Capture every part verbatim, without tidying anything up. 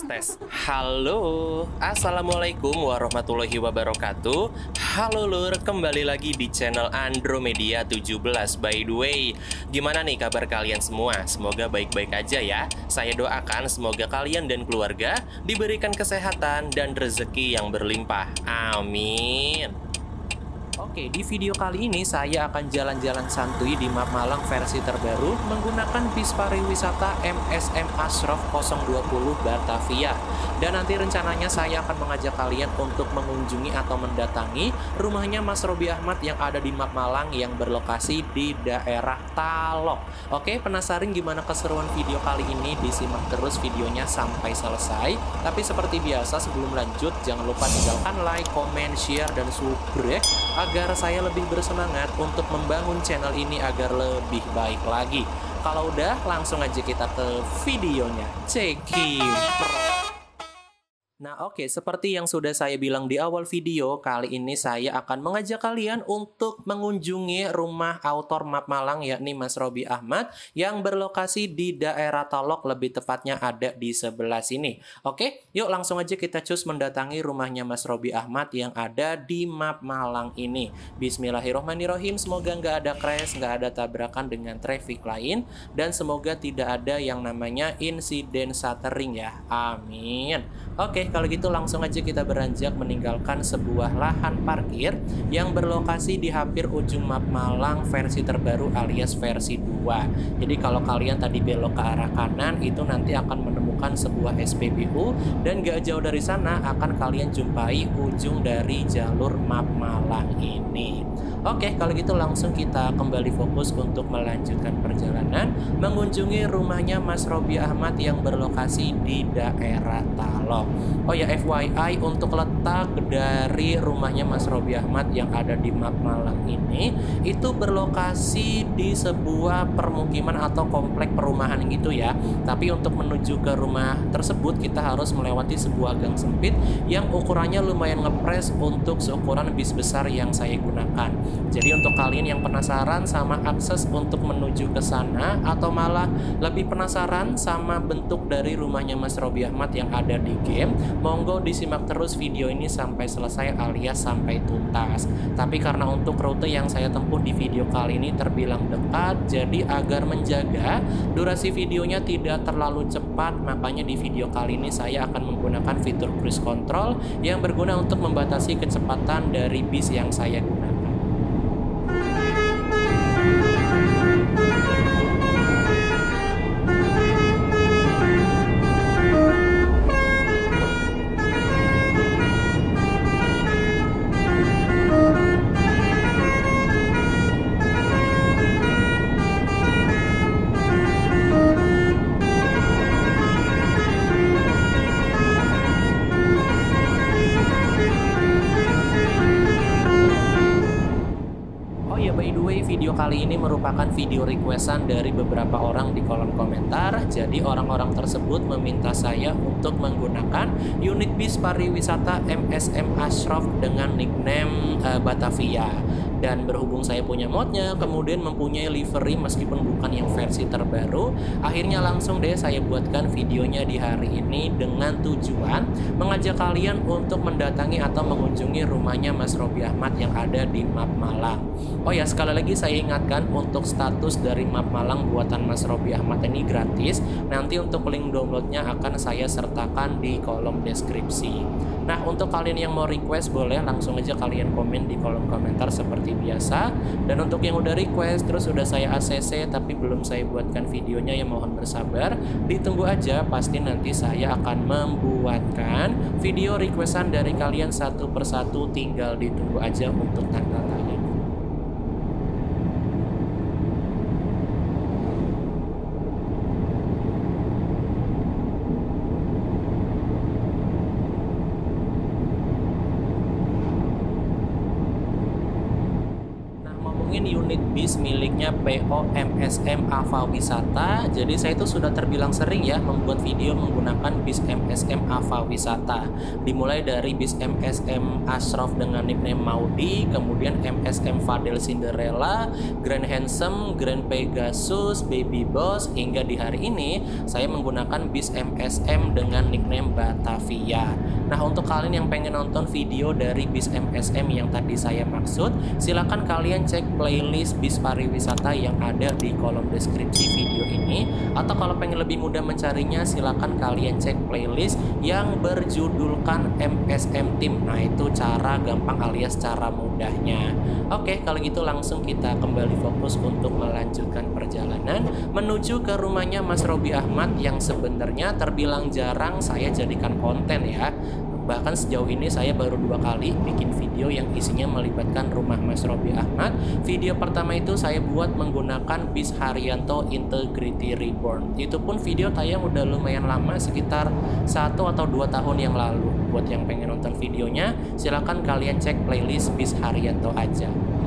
tes tes. Halo, assalamualaikum warahmatullahi wabarakatuh. Halo lur, kembali lagi di channel Andromedia tujuh belas. By the way, gimana nih kabar kalian semua? Semoga baik-baik aja ya. Saya doakan semoga kalian dan keluarga diberikan kesehatan dan rezeki yang berlimpah. Amin. Oke, di video kali ini saya akan jalan-jalan santuy di map Malang versi terbaru menggunakan bis pariwisata M S M Ashraf nol dua nol Batavia. Dan nanti rencananya saya akan mengajak kalian untuk mengunjungi atau mendatangi rumahnya Mas Robby Ahmad yang ada di map Malang yang berlokasi di daerah Talok. Oke, penasaran gimana keseruan video kali ini? Disimak terus videonya sampai selesai. Tapi seperti biasa sebelum lanjut, jangan lupa tinggalkan like, comment, share, dan subscribe agar saya lebih bersemangat untuk membangun channel ini agar lebih baik lagi. Kalau udah, langsung aja kita ke videonya. Cekipro. Nah oke, seperti yang sudah saya bilang di awal video, kali ini saya akan mengajak kalian untuk mengunjungi rumah autor map Malang yakni Mas Robby Ahmad yang berlokasi di daerah Talok, lebih tepatnya ada di sebelah sini. Oke, yuk langsung aja kita cus mendatangi rumahnya Mas Robby Ahmad yang ada di map Malang ini. Bismillahirrohmanirrohim, semoga nggak ada crash, nggak ada tabrakan dengan traffic lain, dan semoga tidak ada yang namanya insiden stuttering ya. Amin. Oke, kalau gitu langsung aja kita beranjak meninggalkan sebuah lahan parkir yang berlokasi di hampir ujung map Malang versi terbaru alias versi dua. Jadi kalau kalian tadi belok ke arah kanan itu nanti akan menemukan sebuah S P B U, dan gak jauh dari sana akan kalian jumpai ujung dari jalur map Malang ini. Oke, kalau gitu langsung kita kembali fokus untuk melanjutkan perjalanan mengunjungi rumahnya Mas Robby Ahmad yang berlokasi di daerah Talok. Oh ya, F Y I untuk letak dari rumahnya Mas Robby Ahmad yang ada di map Malang ini itu berlokasi di sebuah permukiman atau komplek perumahan gitu ya. Tapi untuk menuju ke rumah tersebut kita harus melewati sebuah gang sempit yang ukurannya lumayan ngepres untuk seukuran bis besar yang saya gunakan. Jadi untuk kalian yang penasaran sama akses untuk menuju ke sana atau malah lebih penasaran sama bentuk dari rumahnya Mas Robby Ahmad yang ada di game, monggo disimak terus video ini sampai selesai alias sampai tuntas. Tapi karena untuk rute yang saya tempuh di video kali ini terbilang dekat, jadi agar menjaga durasi videonya tidak terlalu cepat, makanya di video kali ini saya akan menggunakan fitur cruise control yang berguna untuk membatasi kecepatan dari bis yang saya gunakan. Video kali ini merupakan video requestan dari beberapa orang di kolom komentar. Jadi orang-orang tersebut meminta saya untuk menggunakan unit bis pariwisata M S M Ashraf dengan nickname uh, Batavia. Dan berhubung saya punya modnya, kemudian mempunyai livery meskipun bukan yang versi terbaru, akhirnya langsung deh saya buatkan videonya di hari ini dengan tujuan mengajak kalian untuk mendatangi atau mengunjungi rumahnya Mas Robby Ahmad yang ada di map Malang. Oh ya, sekali lagi saya ingatkan untuk status dari map Malang buatan Mas Robby Ahmad ini gratis. Nanti untuk link downloadnya akan saya sertakan di kolom deskripsi. Nah, untuk kalian yang mau request boleh langsung aja kalian komen di kolom komentar seperti biasa. Dan untuk yang udah request terus udah saya A C C tapi belum saya buatkan videonya, ya mohon bersabar, ditunggu aja, pasti nanti saya akan membuatkan video requestan dari kalian satu persatu, tinggal ditunggu aja untuk tanggal tayang. ngomongin unit bis miliknya P O M S M Ava Wisata. Jadi saya itu sudah terbilang sering ya membuat video menggunakan bis M S M Ava Wisata. Dimulai dari bis M S M Ashraf dengan nickname Maudi, kemudian M S M Fadel Cinderella, Grand Handsome, Grand Pegasus, Baby Boss, hingga di hari ini saya menggunakan bis M S M dengan nickname Batavia. Nah, untuk kalian yang pengen nonton video dari bis M S M yang tadi saya maksud, silakan kalian cek playlist bis pariwisata yang ada di kolom deskripsi video ini. Atau kalau pengen lebih mudah mencarinya, silakan kalian cek playlist yang berjudulkan M S M Team. Nah, itu cara gampang alias cara mudahnya. Oke, kalau gitu langsung kita kembali fokus untuk melanjutkan perjalanan menuju ke rumahnya Mas Robby Ahmad yang sebenarnya terbilang jarang saya jadikan konten ya. Bahkan sejauh ini saya baru dua kali bikin video yang isinya melibatkan rumah Mas Robby Ahmad. Video pertama itu saya buat menggunakan bis Haryanto Integrity Reborn. Itu pun video tayang udah lumayan lama, sekitar satu atau dua tahun yang lalu. Buat yang pengen nonton videonya, silahkan kalian cek playlist bis Haryanto aja.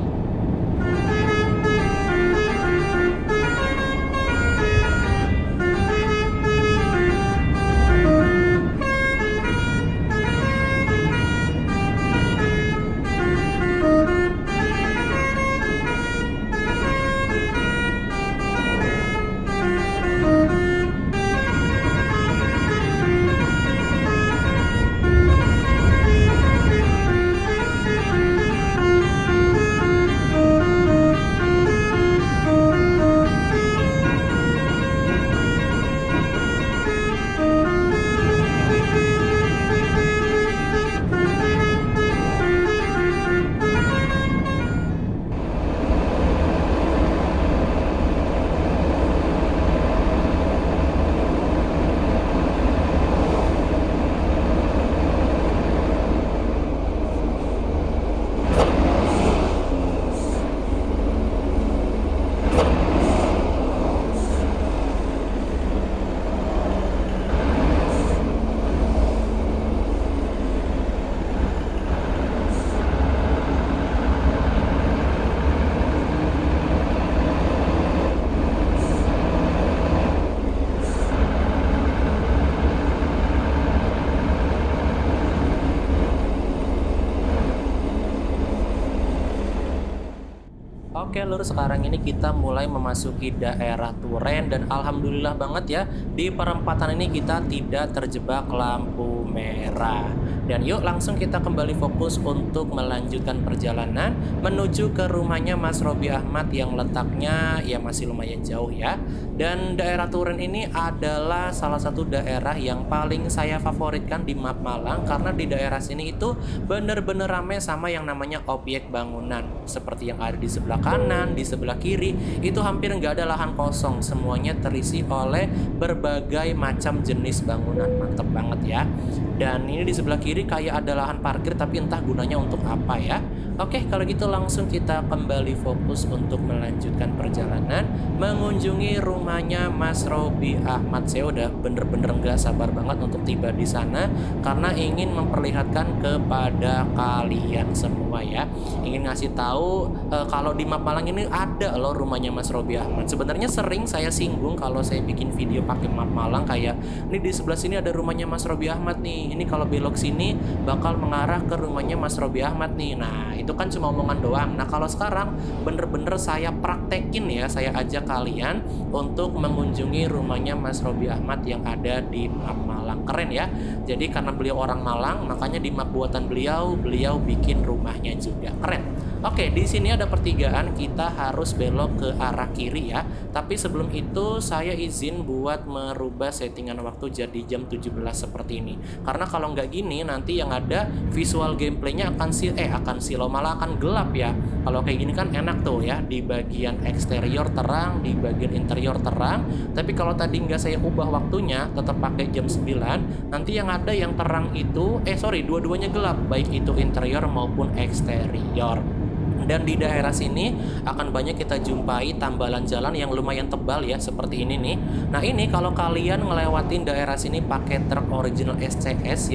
Oke lur, sekarang ini kita mulai memasuki daerah Turen dan alhamdulillah banget ya, di perempatan ini kita tidak terjebak lampu merah. Dan yuk langsung kita kembali fokus untuk melanjutkan perjalanan menuju ke rumahnya Mas Robby Ahmad yang letaknya ya masih lumayan jauh ya. Dan daerah Turen ini adalah salah satu daerah yang paling saya favoritkan di map Malang, karena di daerah sini itu bener-bener rame sama yang namanya objek bangunan. Seperti yang ada di sebelah kanan, di sebelah kiri, itu hampir nggak ada lahan kosong, semuanya terisi oleh berbagai macam jenis bangunan. Mantep banget ya. Dan ini di sebelah kiri kayak ada lahan parkir, tapi entah gunanya untuk apa ya. Oke, kalau gitu langsung kita kembali fokus untuk melanjutkan perjalanan mengunjungi rumahnya Mas Robby Ahmad. Saya udah bener-bener nggak sabar banget untuk tiba di sana karena ingin memperlihatkan kepada kalian semua ya. Ingin ngasih tahu e, kalau di map Malang ini ada loh rumahnya Mas Robby Ahmad. Sebenarnya sering saya singgung kalau saya bikin video pakai map Malang, kayak ini di sebelah sini ada rumahnya Mas Robby Ahmad nih. Ini kalau belok sini bakal mengarah ke rumahnya Mas Robby Ahmad nih. Nah, itu kan cuma omongan doang. Nah, kalau sekarang bener-bener saya praktekin ya, saya ajak kalian untuk mengunjungi rumahnya Mas Robby Ahmad yang ada di map Malang. Keren ya. Jadi karena beliau orang Malang, makanya di map buatan beliau, beliau bikin rumahnya juga. Keren. Oke, di sini ada pertigaan, kita harus belok ke arah kiri ya. Tapi sebelum itu saya izin buat merubah settingan waktu jadi jam tujuh belas seperti ini. Karena kalau nggak gini nanti yang ada visual gameplaynya akan si eh akan silo, malah akan gelap ya. Kalau kayak gini kan enak tuh ya, di bagian eksterior terang, di bagian interior terang. Tapi kalau tadi nggak saya ubah waktunya, tetap pakai jam sembilan, nanti yang ada yang terang itu eh sorry dua-duanya gelap, baik itu interior maupun eksterior. Dan di daerah sini akan banyak kita jumpai tambalan jalan yang lumayan tebal ya, seperti ini nih. Nah, ini kalau kalian ngelewatin daerah sini pakai truk original S C S yang terkenal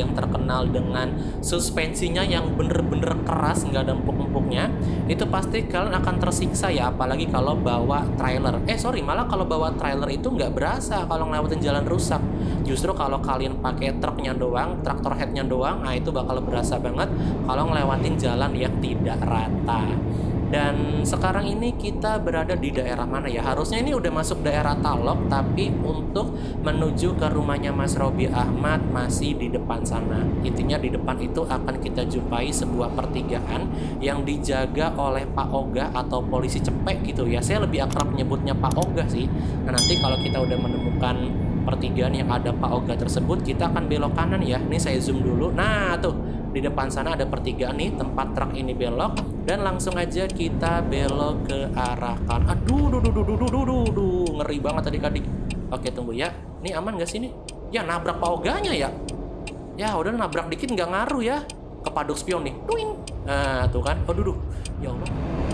terkenal dengan suspensinya yang bener-bener keras, nggak ada empuk-empuknya, itu pasti kalian akan tersiksa ya, apalagi kalau bawa trailer. Eh sorry, malah kalau bawa trailer itu nggak berasa kalau ngelewatin jalan rusak. Justru kalau kalian pakai truknya doang, traktor headnya doang, nah itu bakal berasa banget kalau ngelewatin jalan yang tidak rata. Dan sekarang ini kita berada di daerah mana ya? Harusnya ini udah masuk daerah Talok, tapi untuk menuju ke rumahnya Mas Robby Ahmad masih di depan sana. Intinya di depan itu akan kita jumpai sebuah pertigaan yang dijaga oleh Pak Oga atau polisi cepek gitu ya. Saya lebih akrab menyebutnya Pak Oga sih. Nah nanti kalau kita udah menemukan pertigaan yang ada Pak Oga tersebut, kita akan belok kanan ya. Ini saya zoom dulu. Nah tuh, di depan sana ada pertigaan nih tempat truk ini belok, dan langsung aja kita belok ke arah kanan. Aduh, duh, duh, duh, duh, duh, duh, duh, duh. Ngeri banget adik-adik. Oke, tunggu ya. Ini aman gak sih nih? Ya, nabrak Pak Oganya ya. Ya, udah nabrak dikit nggak ngaruh ya. Kepaduk spion nih. Duing. Nah, tuh kan. Aduh, duh. Ya Allah.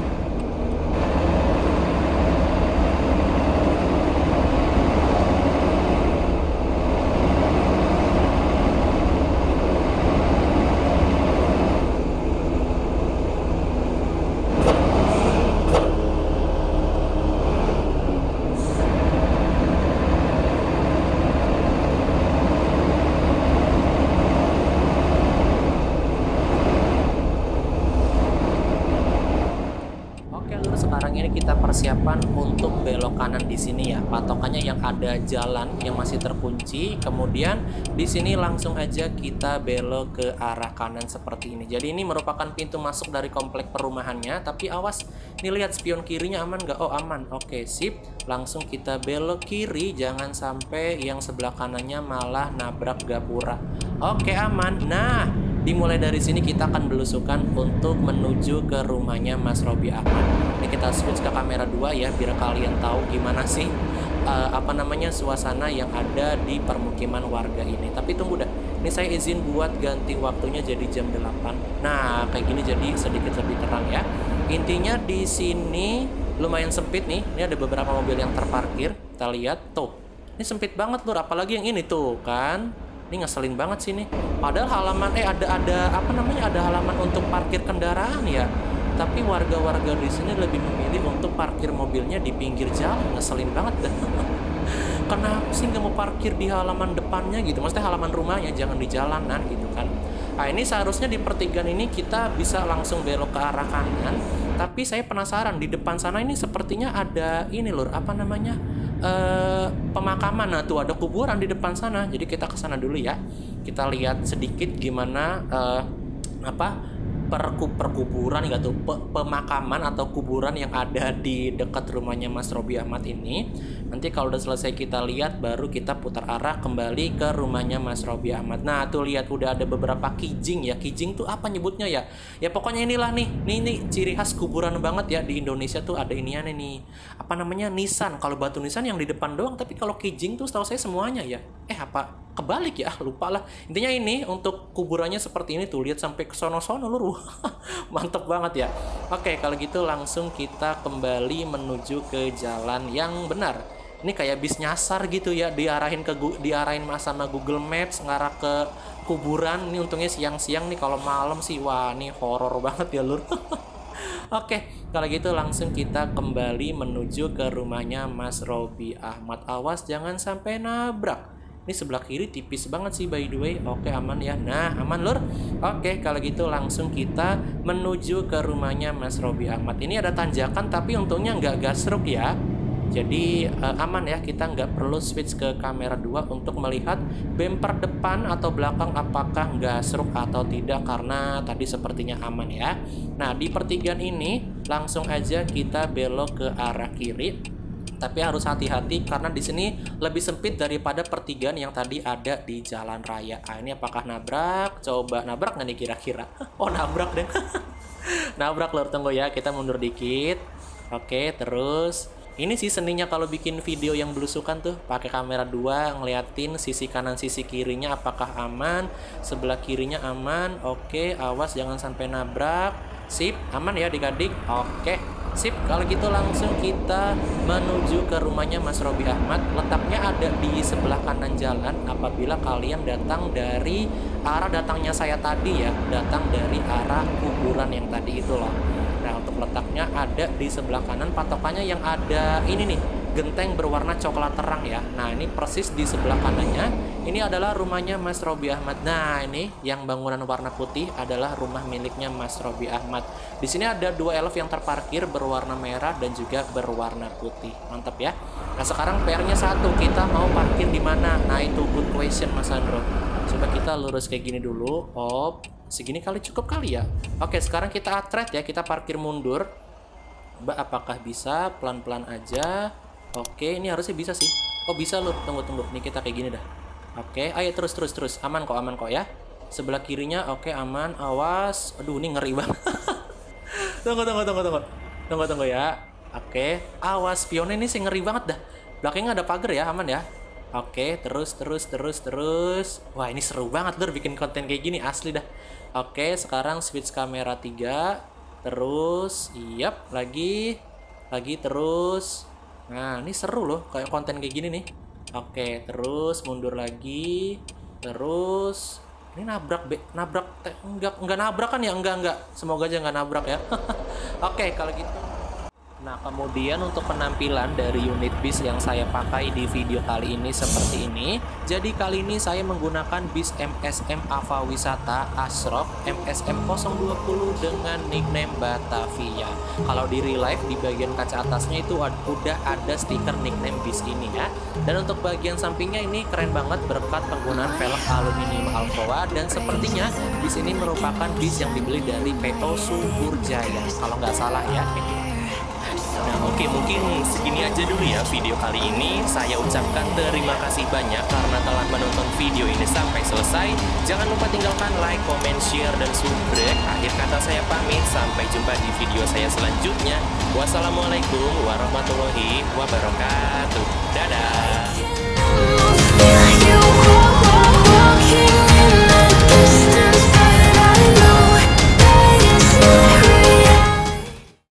Kita persiapan untuk belok kanan di sini ya. Patokannya yang ada jalan yang masih terkunci, kemudian di sini langsung aja kita belok ke arah kanan seperti ini. Jadi ini merupakan pintu masuk dari komplek perumahannya, tapi awas, ini lihat spion kirinya aman nggak? Oh aman, oke sip. Langsung kita belok kiri, jangan sampai yang sebelah kanannya malah nabrak gapura. Oke aman. Nah, dimulai dari sini kita akan belusukan untuk menuju ke rumahnya Mas Robby Ahmad. Ini kita switch ke kamera dua ya, biar kalian tahu gimana sih uh, apa namanya suasana yang ada di permukiman warga ini. Tapi tunggu dah, ini saya izin buat ganti waktunya jadi jam delapan. Nah, kayak gini jadi sedikit lebih terang ya. Intinya di sini lumayan sempit nih. Ini ada beberapa mobil yang terparkir. Kita lihat tuh. Ini sempit banget lur, apalagi yang ini tuh kan. Ini ngeselin banget sih nih. Padahal halaman eh ada ada apa namanya ada halaman untuk parkir kendaraan ya. Tapi warga-warga di sini lebih memilih untuk parkir mobilnya di pinggir jalan. Ngeselin banget dah. Kenapa sih nggak mau parkir di halaman depannya gitu? Maksudnya halaman rumahnya, jangan di jalanan gitu kan. Nah ini seharusnya di pertigaan ini kita bisa langsung belok ke arah kanan. Tapi saya penasaran, di depan sana ini sepertinya ada ini lur, apa namanya? Uh, pemakaman. Nah tuh ada kuburan di depan sana, jadi kita ke sana dulu ya. Kita lihat sedikit gimana uh, apa perku perkuburan gitu, pe pemakaman atau kuburan yang ada di dekat rumahnya Mas Robby Ahmad ini. Nanti kalau udah selesai kita lihat, baru kita putar arah kembali ke rumahnya Mas Robby Ahmad. Nah tuh lihat udah ada beberapa kijing ya. Kijing tuh apa nyebutnya ya? Ya pokoknya inilah nih, nih nih ciri khas kuburan banget ya di Indonesia tuh ada iniannya nih. Apa namanya nisan? Kalau batu nisan yang di depan doang, tapi kalau kijing tuh setahu saya semuanya ya. Eh apa? Kebalik ya, lupa lah. Intinya ini untuk kuburannya seperti ini tuh, lihat sampai ke sono-sono lur. Mantep banget ya. Oke, kalau gitu langsung kita kembali menuju ke jalan yang benar. Ini kayak bis nyasar gitu ya, diarahin ke diarahin sama Google Maps ngarah ke kuburan. Ini untungnya siang-siang nih, kalau malam sih wah ini horor banget ya lur. Oke, kalau gitu langsung kita kembali menuju ke rumahnya Mas Robby Ahmad. Awas jangan sampai nabrak. Ini sebelah kiri tipis banget sih by the way. Oke aman ya. Nah aman lur. Oke kalau gitu langsung kita menuju ke rumahnya Mas Robby Ahmad. Ini ada tanjakan tapi untungnya nggak gasruk ya. Jadi uh, aman ya, kita nggak perlu switch ke kamera dua untuk melihat bumper depan atau belakang apakah gasruk atau tidak, karena tadi sepertinya aman ya. Nah di pertigaan ini langsung aja kita belok ke arah kiri. Tapi harus hati-hati karena di sini lebih sempit daripada pertigaan yang tadi ada di jalan raya. Ah, ini apakah nabrak? Coba nabrak nggak nih kira-kira? Oh nabrak deh. Nabrak lur, tunggu ya, kita mundur dikit. Oke, terus ini sih seninya kalau bikin video yang belusukan tuh, pakai kamera dua ngeliatin sisi kanan sisi kirinya apakah aman, sebelah kirinya aman. Oke, awas jangan sampai nabrak. Sip, aman ya adik-adik. Oke. Sip, kalau gitu langsung kita menuju ke rumahnya Mas Robby Ahmad. Letaknya ada di sebelah kanan jalan apabila kalian datang dari arah datangnya saya tadi ya, datang dari arah kuburan yang tadi itu loh. Nah, untuk letaknya ada di sebelah kanan, patokannya yang ada ini nih, genteng berwarna coklat terang ya. Nah, ini persis di sebelah kanannya. Ini adalah rumahnya Mas Robby Ahmad. Nah, ini yang bangunan warna putih adalah rumah miliknya Mas Robby Ahmad. Di sini ada dua elf yang terparkir berwarna merah dan juga berwarna putih. Mantap ya. Nah, sekarang P R-nya satu, kita mau parkir di mana? Nah, itu good question Mas Andro. Coba kita lurus kayak gini dulu. Oh, segini kali cukup kali ya. Oke, sekarang kita atret ya, kita parkir mundur. Mbak, apakah bisa? Pelan-pelan aja. Oke, ini harusnya bisa sih. Oh, bisa loh. Tunggu, tunggu. Ini kita kayak gini dah. Oke, ayo terus, terus, terus. Aman kok, aman kok ya. Sebelah kirinya, oke, aman. Awas. Aduh, ini ngeri banget. Tunggu, tunggu, tunggu, tunggu. Tunggu, tunggu ya. Oke, awas. Spionnya ini sih ngeri banget dah. Belakangnya ada pagar ya, aman ya. Oke, terus, terus, terus, terus. Wah, ini seru banget lur bikin konten kayak gini, asli dah. Oke, sekarang switch kamera tiga. Terus, yap, lagi. Lagi, terus. Nah, ini seru loh, kayak konten kayak gini nih. Oke, terus mundur lagi. Terus ini nabrak be, nabrak enggak enggak nabrak kan ya? Enggak enggak. Semoga aja enggak nabrak ya. Oke, kalau gitu. Nah, kemudian untuk penampilan dari unit bis yang saya pakai di video kali ini seperti ini. Jadi kali ini saya menggunakan bis M S M Ava Wisata Asrof M S M nol dua nol dengan nickname Batavia. Kalau di real life di bagian kaca atasnya itu udah ada stiker nickname bis ini ya. Dan untuk bagian sampingnya ini keren banget berkat penggunaan velg aluminium Alcoa, dan sepertinya bis ini merupakan bis yang dibeli dari P O Subur Jaya kalau nggak salah ya. Nah, oke, mungkin segini aja dulu ya video kali ini. Saya ucapkan terima kasih banyak karena telah menonton video ini sampai selesai. Jangan lupa tinggalkan like, comment, share, dan subscribe. Akhir kata saya pamit, sampai jumpa di video saya selanjutnya. Wassalamualaikum warahmatullahi wabarakatuh. Dadah.